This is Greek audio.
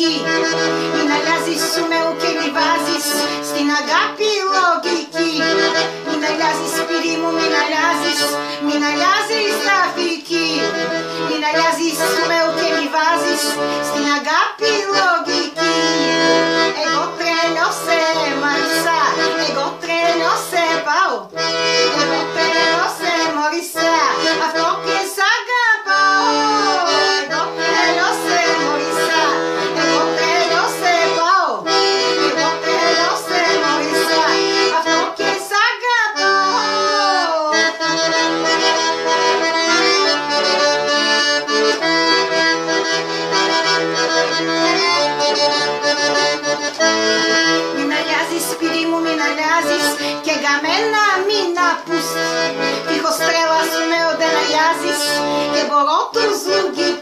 λογική. Μην αλλάζεις σου με και μη βάζεις στην αγάπη λογική. Μην αλλάζεις σπίτι μου, μην αλλάζεις, μην αλλάζεις γραφική. Μην αλλάζεις σου με και μη βάζεις στην αγάπη λογική. Εγώ τρελό σε Μαρίσα, εγώ τρελό σε πάω. Εγώ τρελό σε Μαρίσα, αυτό και σ' αγαπάω. Εγώ τρελό σε Μαρίσα, εγώ τρελό σε πάω. Εγώ τρελό σε Μαρίσα, αυτό και σ' αγαπάω. Μην αλλάζεις σπίτι μου, μην αλλάζεις και για μένα μην απούσεις. Τυχώς τρέλα σου με δεν αλλάζεις και μπορώ τους λογική.